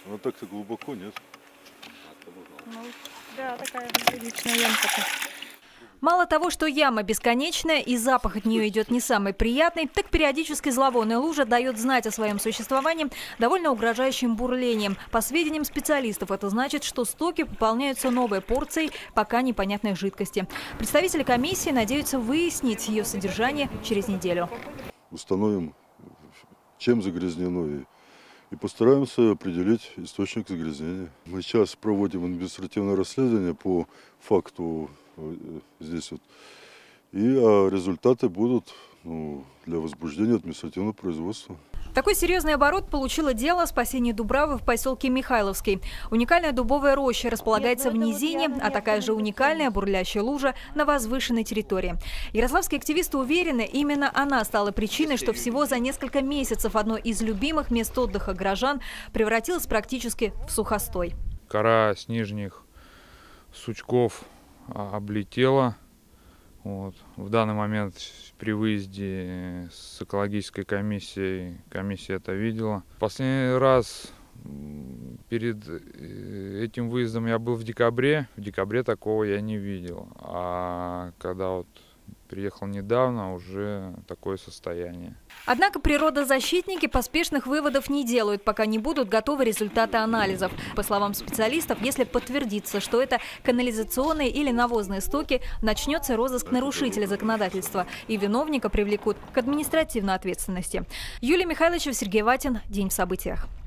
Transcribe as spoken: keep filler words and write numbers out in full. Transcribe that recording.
Ну так-то глубоко нет. Ну, да, такая приличная ямка-то. Мало того, что яма бесконечная и запах от нее идет не самый приятный, так периодически зловонная лужа дает знать о своем существовании довольно угрожающим бурлением. По сведениям специалистов, это значит, что стоки пополняются новой порцией пока непонятной жидкости. Представители комиссии надеются выяснить ее содержание через неделю. Установим, чем загрязнено, и, и постараемся определить источник загрязнения. Мы сейчас проводим административное расследование по факту здесь вот. И а результаты будут, ну, для возбуждения административного производства. Такой серьезный оборот получило дело о спасении Дубравы в поселке Михайловский. Уникальная дубовая роща располагается в низине, а такая же уникальная бурлящая лужа на возвышенной территории. Ярославские активисты уверены, именно она стала причиной, что всего за несколько месяцев одно из любимых мест отдыха горожан превратилось практически в сухостой. Кора с нижних сучков облетела. Вот. В данный момент при выезде с экологической комиссией комиссия это видела. Последний раз перед этим выездом я был в декабре. В декабре такого я не видел. А когда вот приехал недавно, уже такое состояние. Однако природозащитники поспешных выводов не делают, пока не будут готовы результаты анализов. По словам специалистов, если подтвердится, что это канализационные или навозные стоки, начнется розыск нарушителя законодательства, и виновника привлекут к административной ответственности. Юлия Михайловичева, Сергей Ватин. День в событиях.